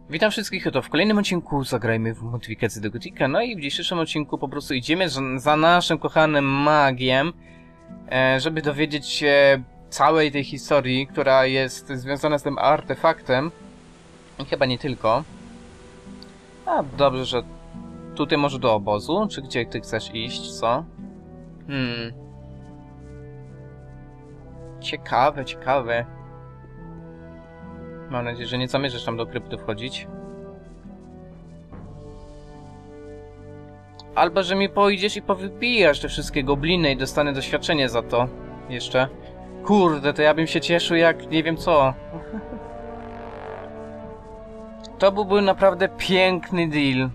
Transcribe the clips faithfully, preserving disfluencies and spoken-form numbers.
Witam wszystkich, to w kolejnym odcinku zagrajmy w modyfikację do Gothica. No i w dzisiejszym odcinku po prostu idziemy za naszym kochanym magiem, żeby dowiedzieć się całej tej historii, która jest związana z tym artefaktem. I chyba nie tylko. A, dobrze, że tutaj może do obozu, czy gdzie ty chcesz iść, co? Hmm. Ciekawe, ciekawe. Mam nadzieję, że nie zamierzasz tam do krypty wchodzić. Albo, że mi pójdziesz i powybijasz te wszystkie gobliny i dostanę doświadczenie za to. Jeszcze. Kurde, to ja bym się cieszył jak nie wiem co. To byłby naprawdę piękny deal.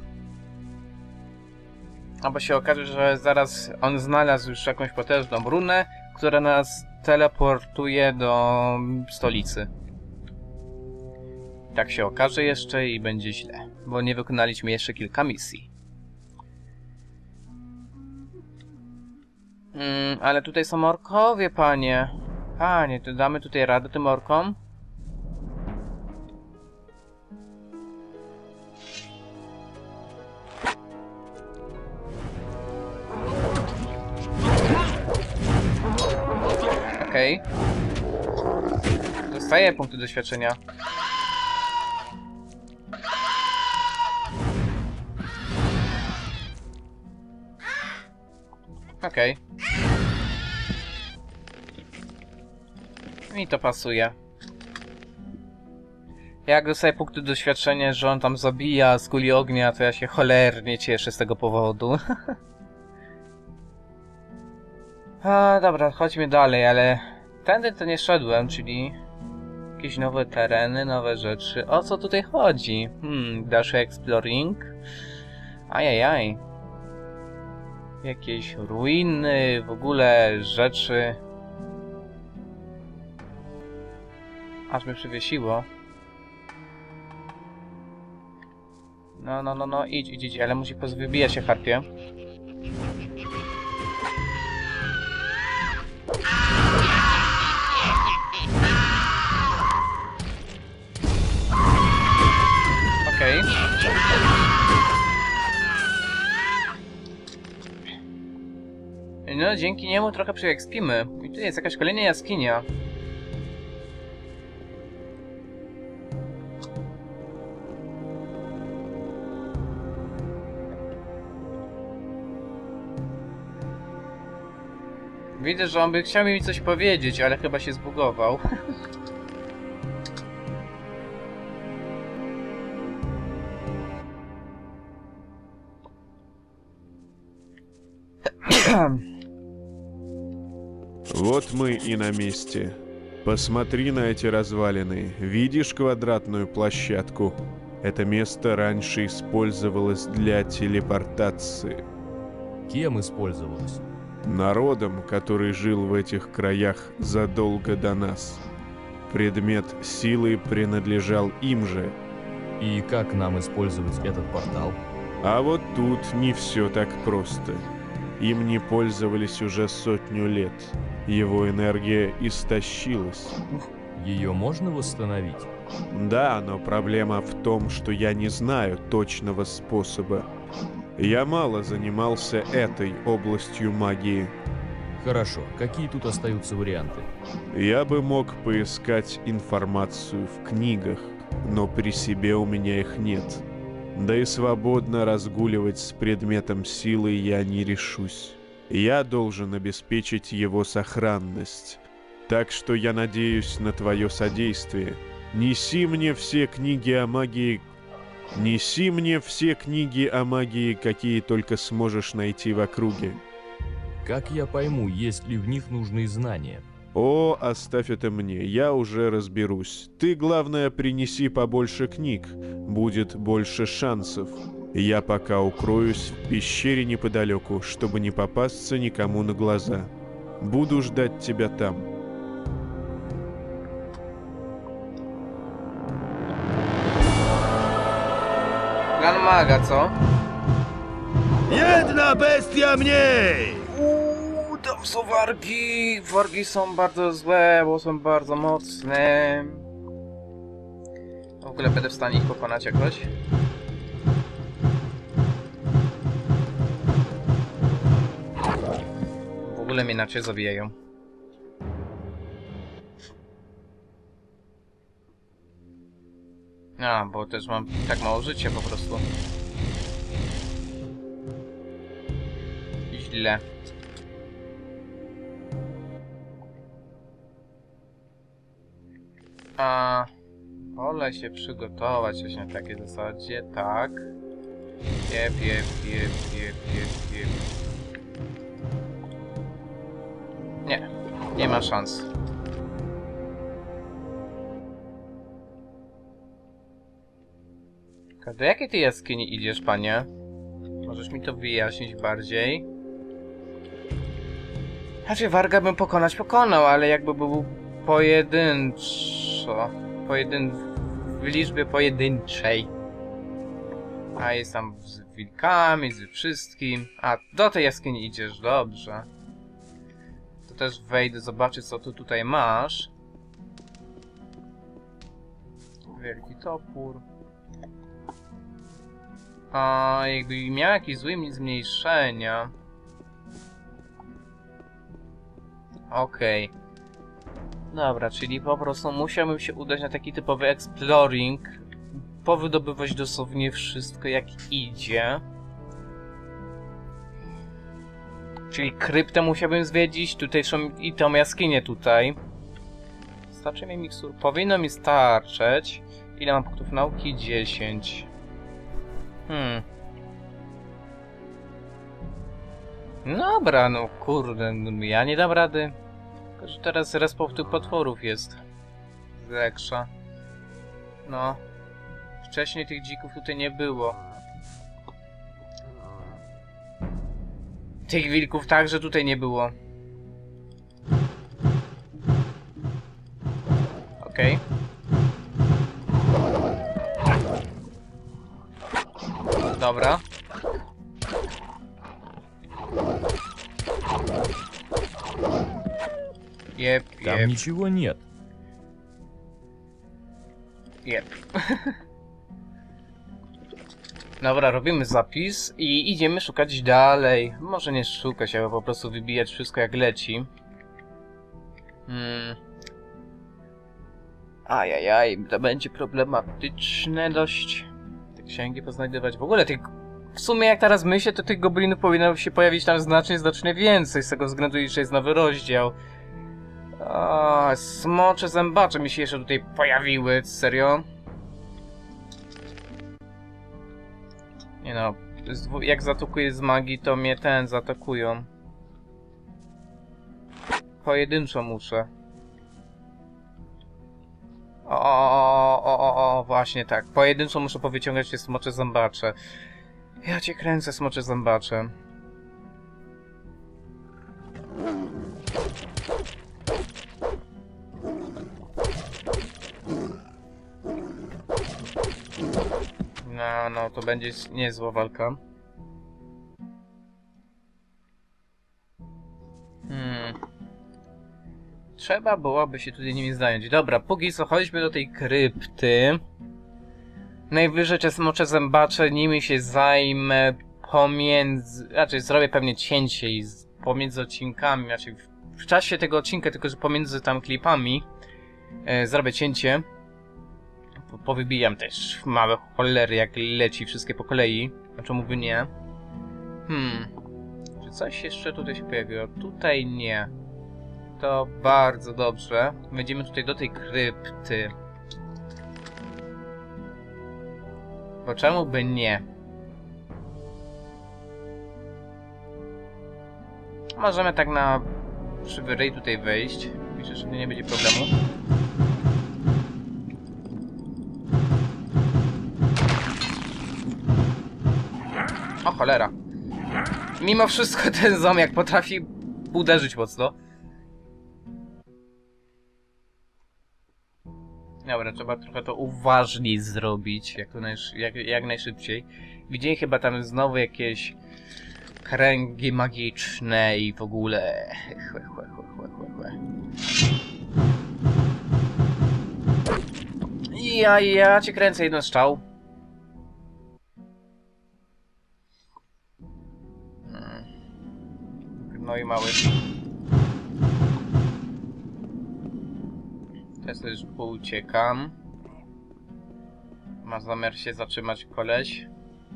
Albo się okaże, że zaraz on znalazł już jakąś potężną runę, która nas teleportuje do stolicy. Tak się okaże jeszcze i będzie źle, bo nie wykonaliśmy jeszcze kilka misji. Mm, ale tutaj są orkowie, panie. Panie, to damy tutaj radę tym orkom? Okej. Okay. Dostaję punkty doświadczenia. Okej. Okay. Mi to pasuje. Jak dostaję punkty doświadczenia, że on tam zabija z kuli ognia, to ja się cholernie cieszę z tego powodu. A, dobra, chodźmy dalej, ale tędy to nie szedłem, czyli jakieś nowe tereny, nowe rzeczy. O co tutaj chodzi? Hmm, dalszy exploring? Ajajaj. Jakieś ruiny, w ogóle rzeczy. Aż mnie przywiesiło. No, no, no, no, idź, idź, idź, ale musi pozwybijać się harpie. Okej. Okay. No, dzięki niemu trochę przyekspimy. I tu jest jakaś kolejna jaskinia. Widzę, że on by chciał mi coś powiedzieć, ale chyba się zbugował. Вот мы и на месте. Посмотри на эти развалины. Видишь квадратную площадку? Это место раньше использовалось для телепортации. Кем использовалось? Народом, который жил в этих краях задолго до нас. Предмет силы принадлежал им же. И как нам использовать этот портал? А вот тут не все так просто. Им не пользовались уже сотню лет. Его энергия истощилась. Ее можно восстановить? Да, но проблема в том, что я не знаю точного способа. Я мало занимался этой областью магии. Хорошо. Какие тут остаются варианты? Я бы мог поискать информацию в книгах, но при себе у меня их нет. Да и свободно разгуливать с предметом силы я не решусь. Я должен обеспечить его сохранность. Так что я надеюсь на твое содействие. Неси мне все книги о магии... Неси мне все книги о магии, какие только сможешь найти в округе. Как я пойму, есть ли в них нужные знания? О, оставь это мне, я уже разберусь. Ты, главное, принеси побольше книг, будет больше шансов. Я пока укроюсь в пещере неподалеку, чтобы не попасться никому на глаза. Буду ждать тебя там. Plan maga, co? Jedna bestia mniej! Uuu, tam są wargi! Wargi są bardzo złe, bo są bardzo mocne. W ogóle będę w stanie ich pokonać jakoś? W ogóle mnie inaczej zabijają. A, bo też mam tak mało życia po prostu. Źle. A... Wolę się przygotować coś na takiej zasadzie, tak. Jep, jep, jep, jep, jep, jep. Nie, nie ma szans. Do jakiej ty jaskini idziesz, panie? Możesz mi to wyjaśnić bardziej? Znaczy, warga bym pokonać pokonał, ale jakby był pojedynczo. Pojedyn... w liczbie pojedynczej. A jest tam z wilkami, z wszystkim. A, do tej jaskini idziesz, dobrze. To też wejdę, zobaczę, co ty tutaj masz. Wielki topór. A jakby miał jakieś złe zmniejszenia. Okej. Okay. Dobra, czyli po prostu musiałbym się udać na taki typowy exploring. Powydobywać dosłownie wszystko jak idzie. Czyli kryptę musiałbym zwiedzić, tutejszą i tą jaskinię tutaj. Starczy mi miksur? Powinno mi starczyć. Ile mam punktów nauki? dziesięć. Hmm. Dobra, no kurde, no, ja nie dam rady. Tylko, że teraz respawn tych potworów jest. Zeksza. No. Wcześniej tych dzików tutaj nie było. Tych wilków także tutaj nie było. Okej. Okay. Dobra. Jep, Там jep. ничего нет. Jep. Dobra, robimy zapis i idziemy szukać dalej. Może nie szukać, ale po prostu wybijać wszystko jak leci. Hmm. Ajajaj, to będzie problematyczne dość. Te księgi poznajdywać. W ogóle tych... W sumie jak teraz myślę, to tych goblinów powinno się pojawić tam znacznie, znacznie więcej. Z tego względu, że jest nowy rozdział. O, smocze zębacze mi się jeszcze tutaj pojawiły. Serio? Nie no, jak zaatakuję z magii, to mnie ten zaatakują. Pojedynczo muszę. O, o, o, o, o, właśnie tak. Pojedynczo muszę powyciągać się smocze zębacze. Ja cię kręcę, smocze zębacze. No, no, to będzie niezła walka. Hmm. Trzeba byłoby się tutaj nimi zająć. Dobra, póki co chodźmy do tej krypty. Najwyżej te smocze zębacze, nimi się zajmę pomiędzy... Raczej zrobię pewnie cięcie i z... pomiędzy odcinkami, raczej w... w czasie tego odcinka, tylko że pomiędzy tam klipami e, zrobię cięcie. Po, powybijam też małe cholery, jak leci wszystkie po kolei. A czemu by nie? Hmm... Czy coś jeszcze tutaj się pojawiło? Tutaj nie. To bardzo dobrze. Wejdziemy tutaj do tej krypty. Bo czemu by nie? Możemy tak na przywyrej tutaj wejść. Myślę, że nie będzie problemu. O cholera. Mimo wszystko ten zombiak potrafi uderzyć mocno. Dobra, trzeba trochę to uważniej zrobić, jak, to najsz jak, jak najszybciej. Widzieli chyba tam znowu jakieś kręgi magiczne i w ogóle... Chłe, chłe, chłe, chłe, chłe, chłe. Ja, ja cię kręcę, jeden strzał. Hmm. No i mały. Teraz już uciekam. Ma zamiar się zatrzymać koleś.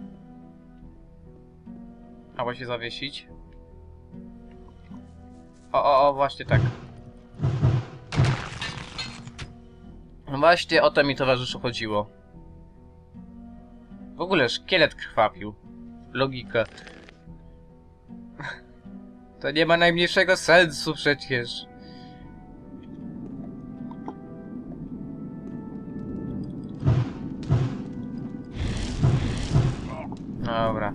Albo się zawiesić. O, o, o, właśnie tak. No właśnie o to mi, towarzyszu, chodziło. W ogóle szkielet krwawił. Logika. To nie ma najmniejszego sensu przecież. Dobra.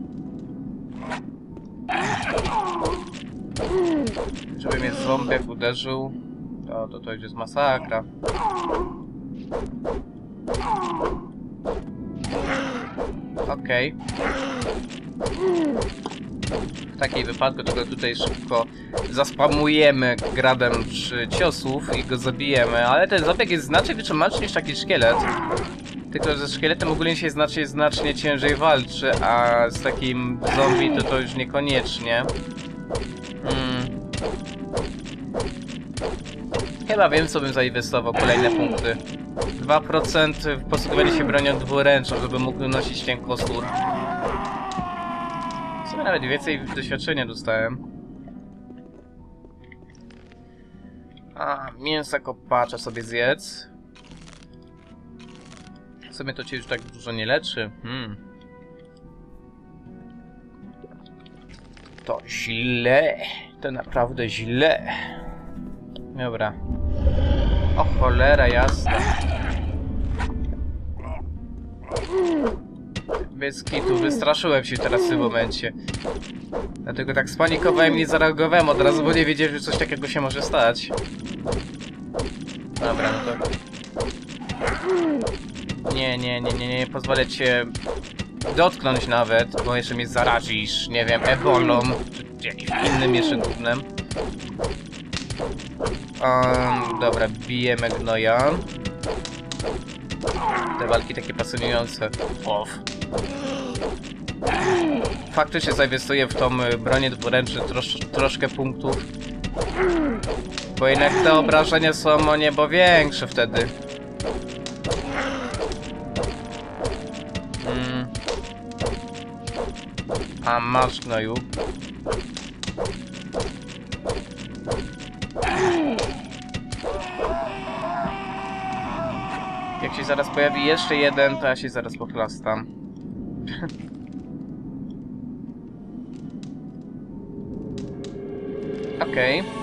Żeby mnie ząbek uderzył, to, to to już jest masakra. Okej. Okay. W takiej wypadku tylko tutaj szybko zaspamujemy gradem trzy ciosów i go zabijemy, ale ten ząbek jest znacznie wytrzymalszy niż taki szkielet. Tylko ze szkieletem ogólnie się znacznie, znacznie ciężej walczy, a z takim zombie to to już niekoniecznie. Hmm. Chyba wiem, co bym zainwestował, kolejne punkty. dwa procent w posługiwanie się bronią dwuręczną, żeby mógł nosić ten kostur. W sumie nawet więcej doświadczenia dostałem. A, mięsa kopacza sobie zjedz. W sumie to cię już tak dużo nie leczy. Hmm. To źle. To naprawdę źle. Dobra. O cholera jasna. Bez kitu, wystraszyłem się teraz w tym momencie. Dlatego tak spanikowałem i nie zareagowałem od razu, bo nie wiedziałem, że coś takiego się może stać. Dobra, no to... Nie, nie, nie, nie, nie pozwolę cię dotknąć nawet, bo jeszcze mnie zarazisz, nie wiem, ebolą, czy jakimś innym jeszcze gównem. Um, dobra, bijemy gnoja. Te walki takie pasjonujące. Off. Faktycznie zainwestuję w tą bronię dwuręczną trosz, troszkę punktów. Bo jednak te obrażenia są o niebo większe wtedy. Hmm. A masz gnoju. Jak się zaraz pojawi jeszcze jeden, to ja się zaraz pochlastam. Okej. Okay.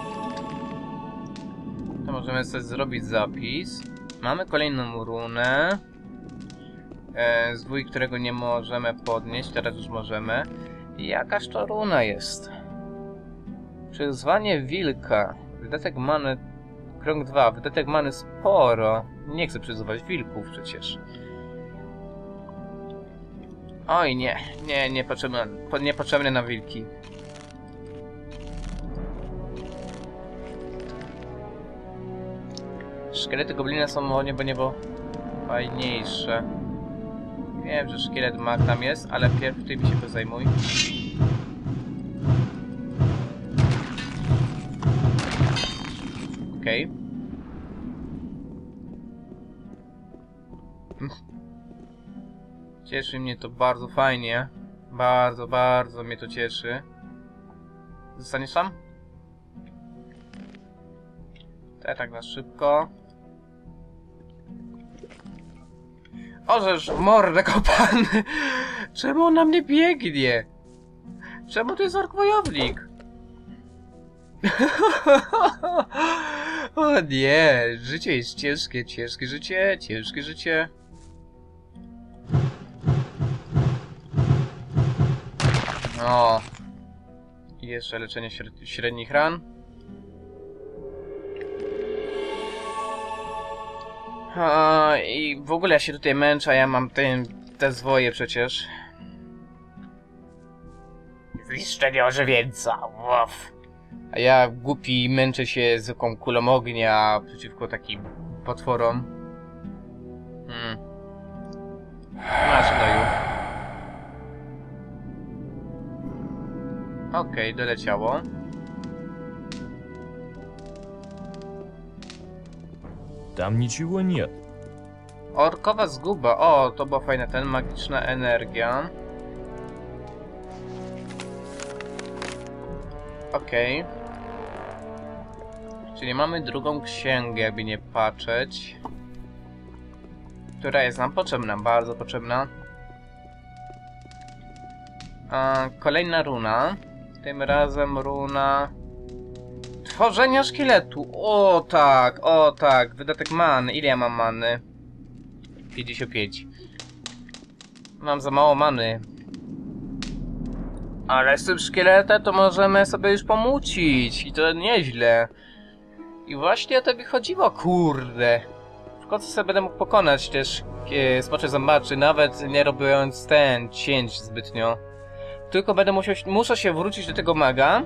To możemy sobie zrobić zapis. Mamy kolejną runę. E, zwój, którego nie możemy podnieść, teraz już możemy. I jakaż to runa jest? Przyzwanie wilka. Wydatek many... Krąg dwa. Wydatek many sporo. Nie chcę przyzywać wilków przecież. Oj nie. Nie, nie potrzebne, niepotrzebne na wilki. Szkielety goblina są o niebo niebo fajniejsze. Wiem, że szkielet mag tam jest, ale pierw ty mi się to zajmuj. Okej. Okay. Cieszy mnie to bardzo fajnie. Bardzo, bardzo mnie to cieszy. Zostaniesz tam? Tak, tak na szybko. Ożeż mordę kopany! Czemu on na mnie biegnie? Czemu to jest ork wojownik? O nie, życie jest ciężkie, ciężkie życie, ciężkie życie. O. I jeszcze leczenie średnich ran. A, i w ogóle ja się tutaj męczę, a ja mam ten, te zwoje przecież. Zniszczenie ożywieńca, uff. A ja głupi męczę się zwykłą kulą ognia przeciwko takim potworom. Okej, okay, doleciało. Там ничего нет. Orkowa zguba. O, to była fajna ten, magiczna energia. Okej. Okay. Czyli mamy drugą księgę, jakby nie patrzeć. Która jest nam potrzebna, bardzo potrzebna. A, kolejna runa. Tym razem runa... Tworzenia szkieletu. O tak, o tak. Wydatek many. Ile ja mam many? pięćdziesiąt pięć. Mam za mało many. Ale z tym szkieletem to możemy sobie już pomucić. I to nieźle. I właśnie o to mi chodziło, kurde. W końcu sobie będę mógł pokonać też e, smocze zębaczy, nawet nie robiąc ten cięć zbytnio. Tylko będę musiał, muszę się wrócić do tego maga.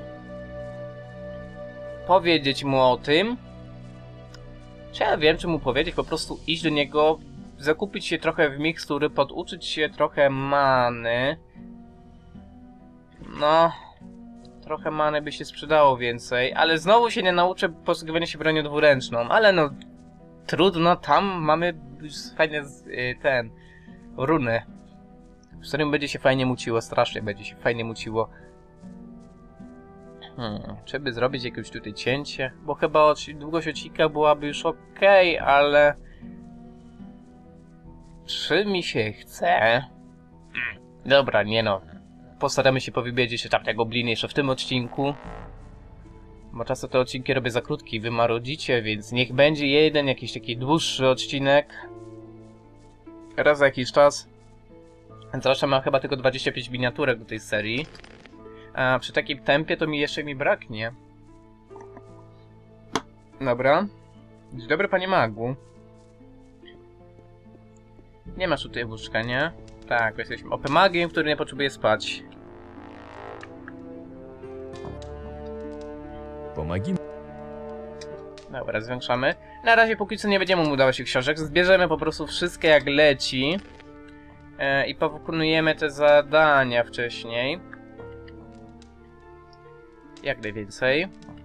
Powiedzieć mu o tym. Czy ja wiem, czy mu powiedzieć? Po prostu iść do niego, zakupić się trochę w mikstury, poduczyć się trochę many. No... Trochę many by się sprzedało więcej, ale znowu się nie nauczę posługiwania się bronią dwuręczną, ale no... Trudno, tam mamy fajne ten... runy. Z którym będzie się fajnie muciło, strasznie będzie się fajnie muciło. Hmm, czy by zrobić jakieś tutaj cięcie? Bo chyba długość odcinka byłaby już ok, ale... Czy mi się chce? Dobra, nie no. Postaramy się powybieć się tam tego gobliny jeszcze w tym odcinku. Bo czasem te odcinki robię za krótkie i wy marudzicie, więc niech będzie jeden jakiś taki dłuższy odcinek. Raz za jakiś czas. Zresztą mam chyba tylko dwadzieścia pięć miniaturek do tej serii. A przy takim tempie to mi jeszcze mi braknie. Dobra. Dzień dobry, panie magu. Nie masz tutaj łóżka, nie? Tak, jesteśmy opę magiem, który nie potrzebuje spać. Помоги. Dobra, zwiększamy. Na razie póki co nie będziemy mu dawać się książek. Zbierzemy po prostu wszystkie jak leci. E, I powykonujemy te zadania wcześniej. Jak najwięcej.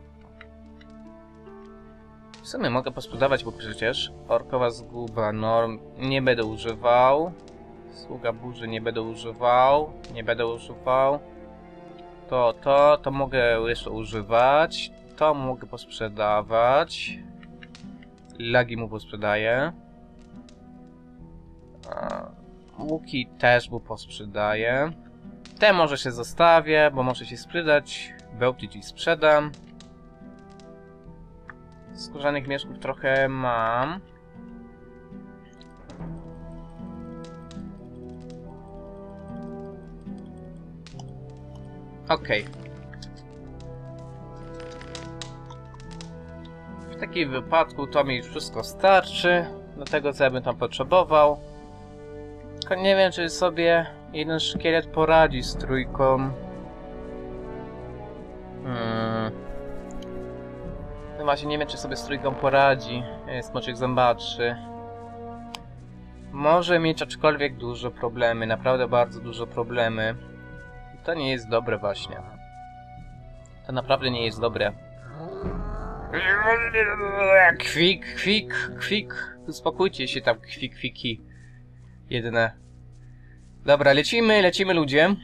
W sumie mogę posprzedawać, bo przecież orkowa zguba norm nie będę używał. Sługa burzy nie będę używał. Nie będę używał. To, to, to mogę jeszcze używać. To mogę posprzedawać. Lagi mu posprzedaję. Łuki też mu posprzedaję. Te może się zostawię, bo może się sprzedać. Bełty ci sprzedam. Skórzanych mieszków trochę mam. Okej. Okay. W takim wypadku to mi już wszystko starczy. Do tego, co ja bym tam potrzebował. Tylko nie wiem, czy sobie jeden szkielet poradzi z trójką. Hmm. No właśnie, nie wiem, czy sobie z trójką poradzi. Smoczek zębaczy. Może mieć aczkolwiek duże problemy. Naprawdę bardzo duże problemy. To nie jest dobre właśnie. To naprawdę nie jest dobre. Kwik, kwik, kwik. Uspokójcie się tam, kwik, kwiki. Jedyne. Dobra, lecimy, lecimy ludzie.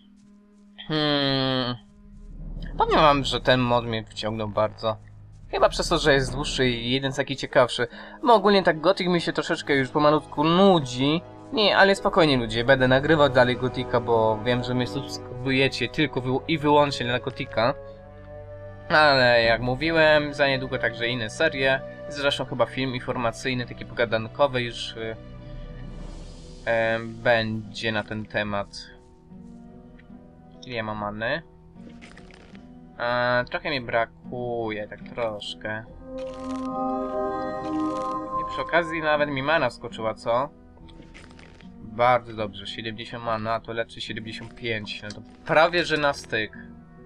Hmm. Powiem wam, że ten mod mnie wciągnął bardzo. Chyba przez to, że jest dłuższy i jeden z taki ciekawszy. Bo ogólnie tak Gothic mi się troszeczkę już pomalutku nudzi. Nie, ale spokojnie ludzie, będę nagrywał dalej Gothica, bo wiem, że mnie subskrybujecie tylko wy i wyłącznie na Gothica. Ale jak mówiłem, za niedługo także inne serie. Zresztą chyba film informacyjny, taki pogadankowy już yy, yy, będzie na ten temat. Ile ja mam many? Yy, trochę mi brakuje, tak troszkę. I przy okazji nawet mi mana skoczyła, co? Bardzo dobrze, siedemdziesiąt mana, to leczy siedemdziesiąt pięć, no to prawie że na styk.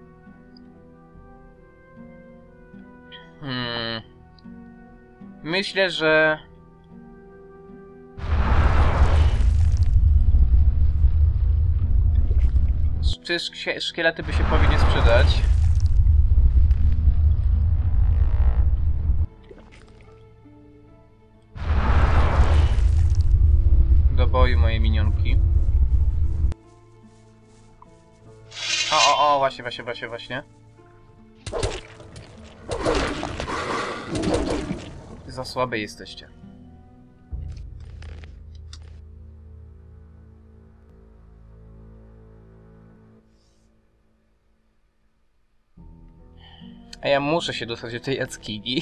Hmm. Myślę, że... te szkie- szkielety by się powinny sprzedać. Do boju moje minionki. O, o, o, właśnie, właśnie, właśnie, właśnie. Za słabe jesteście. A ja muszę się dostać do tej jaskini.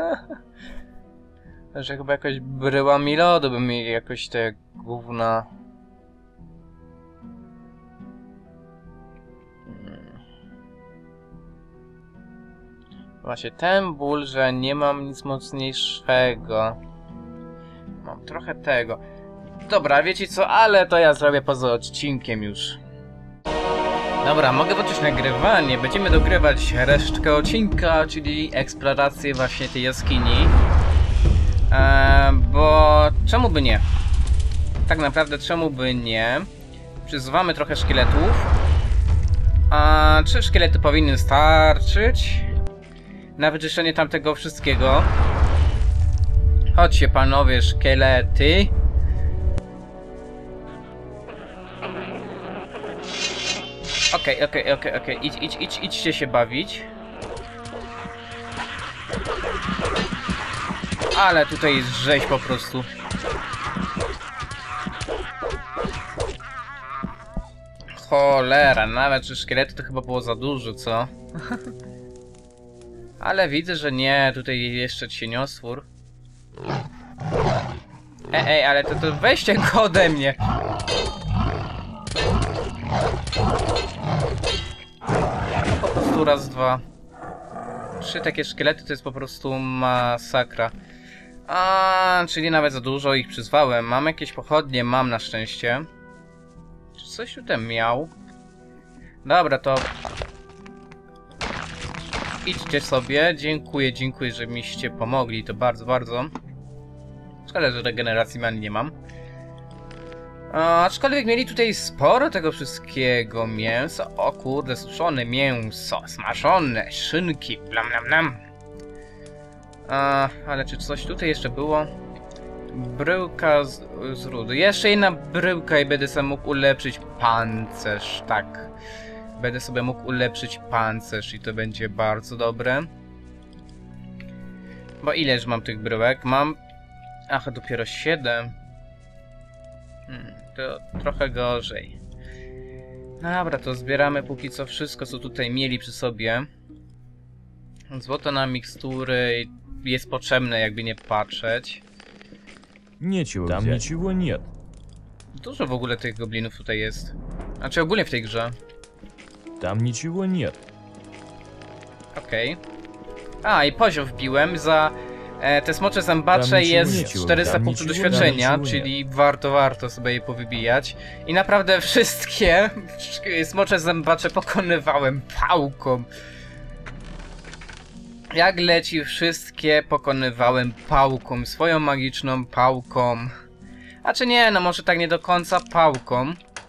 Że chyba jakaś bryła mi lodu, by mi jakoś te gówna... Hmm. Właśnie ten ból, że nie mam nic mocniejszego. Mam trochę tego. Dobra, wiecie co, ale to ja zrobię poza odcinkiem już. Dobra, mogę zacząć nagrywanie. Będziemy dogrywać resztkę odcinka, czyli eksplorację właśnie tej jaskini. Eee, bo czemu by nie? Tak naprawdę czemu by nie? Przyzywamy trochę szkieletów. A trzy szkielety powinny starczyć na wyczyszczenie tamtego wszystkiego. Chodźcie panowie szkielety. Okej, okej, okej, okej. Idź, idź, idź, idźcie się bawić. Ale tutaj jest rzeź po prostu. Cholera, nawet trzy szkielety to chyba było za dużo, co? Ale widzę, że nie, tutaj jeszcze cienioswór. Ej, ej, ale to, to weźcie go ode mnie. Po prostu raz, dwa. Trzy takie szkielety to jest po prostu masakra. A, czyli nawet za dużo ich przyzwałem. Mam jakieś pochodnie, mam na szczęście. Czy coś tutaj miał? Dobra, to... idźcie sobie. Dziękuję, dziękuję, że miście pomogli. To bardzo, bardzo. Szkoda, że regeneracji mani nie mam. A, aczkolwiek mieli tutaj sporo tego wszystkiego. Mięso, o kurde, suszone mięso, smażone, szynki, blam, blam, blam. A, ale czy coś tutaj jeszcze było? Bryłka z, z rudy. Jeszcze jedna bryłka i będę sobie mógł ulepszyć pancerz, tak. Będę sobie mógł ulepszyć pancerz i to będzie bardzo dobre. Bo ileż mam tych bryłek? Mam... Ach, dopiero siedem. Hmm, to trochę gorzej. Dobra, to zbieramy póki co wszystko, co tutaj mieli przy sobie. Złoto na mikstury jest potrzebne, jakby nie patrzeć. Нечего Там взять. Ничего нет. Dużo w ogóle tych goblinów tutaj jest. Znaczy ogólnie w tej grze. Tam ничего нет. Okej. Okay. A, i poziom wbiłem za... E, te smocze zębacze jest czterysta punktów doświadczenia, czyli warto, warto sobie je powybijać. I naprawdę wszystkie smocze zębacze pokonywałem pałką. Jak leci, wszystkie pokonywałem pałką, swoją magiczną pałką. A czy nie, no może tak nie do końca pałką.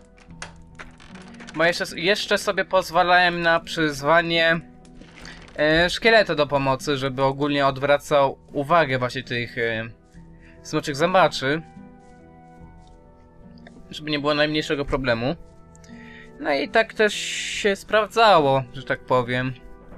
Bo jeszcze, jeszcze sobie pozwalałem na przyzwanie e, szkieletu do pomocy, żeby ogólnie odwracał uwagę właśnie tych e, smoczych zębaczy. Żeby nie było najmniejszego problemu. No i tak też się sprawdzało, że tak powiem.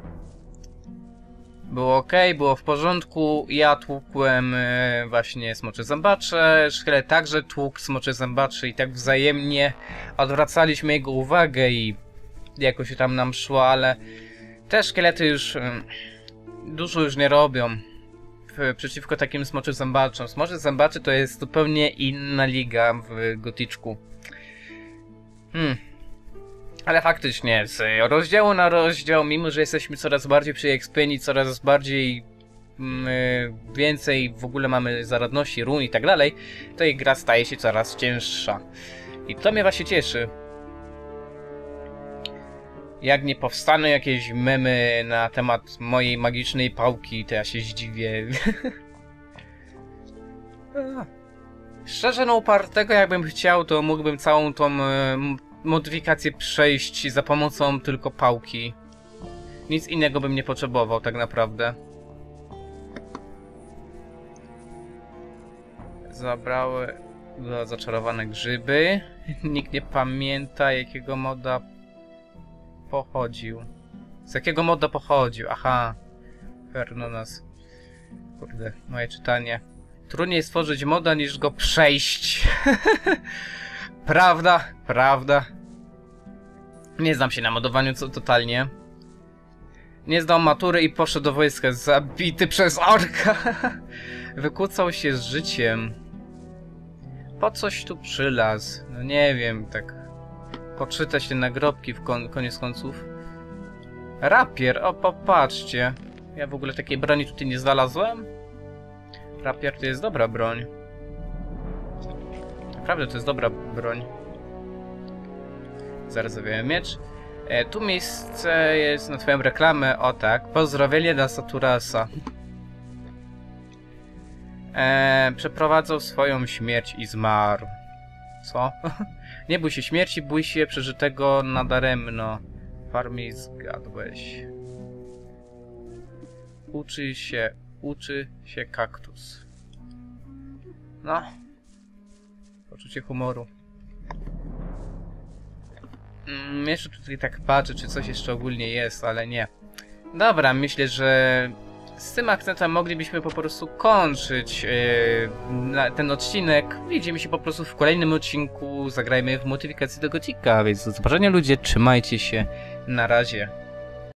Było ok, było w porządku, ja tłukłem e, właśnie smocze zębacze, szkielet także tłukł smocze zębacze i tak wzajemnie odwracaliśmy jego uwagę i jakoś tam nam szło, ale te szkielety już e, dużo już nie robią w, przeciwko takim smoczym zębaczom. Smocze zębacze to jest zupełnie inna liga w Gothiczku. Hmm. Ale faktycznie, z rozdziału na rozdział, mimo że jesteśmy coraz bardziej przyekspieni, coraz bardziej yy, więcej w ogóle mamy zaradności, run i tak dalej, to jej gra staje się coraz cięższa. I to mnie właśnie cieszy. Jak nie powstaną jakieś memy na temat mojej magicznej pałki, to ja się zdziwię. Szczerze, no upartego jakbym chciał, to mógłbym całą tą... Yy, modyfikację przejść za pomocą tylko pałki. Nic innego bym nie potrzebował tak naprawdę. Zabrały do zaczarowane grzyby. Nikt nie pamięta, jakiego moda pochodził. Z jakiego moda pochodził? Aha. Fernonas. Kurde, moje czytanie. Trudniej stworzyć moda niż go przejść. Prawda, prawda. Nie znam się na modowaniu co totalnie. Nie zdał matury i poszedł do wojska, zabity przez orka. Wykłócał się z życiem. Po coś tu przylazł? No nie wiem, tak... Poczyta się nagrobki w kon koniec końców. Rapier, o popatrzcie. Ja w ogóle takiej broni tutaj nie znalazłem. Rapier to jest dobra broń. Naprawdę to jest dobra broń. Zaraz zawiałem miecz. E, tu miejsce jest na twoją reklamę. O tak. Pozdrowienie dla Saturasa. E, przeprowadzał swoją śmierć i zmarł. Co? Nie bój się śmierci, bój się przeżytego nadaremno. Farmie zgadłeś. Uczy się, uczy się kaktus. No. Poczucie humoru. Mm, jeszcze tutaj tak patrzę, czy coś jeszcze ogólnie jest, ale nie. Dobra, myślę, że z tym akcentem moglibyśmy po prostu kończyć yy, ten odcinek. Widzimy się po prostu w kolejnym odcinku. Zagrajmy w modyfikację do Gotika, więc do zobaczenia ludzie, trzymajcie się. Na razie.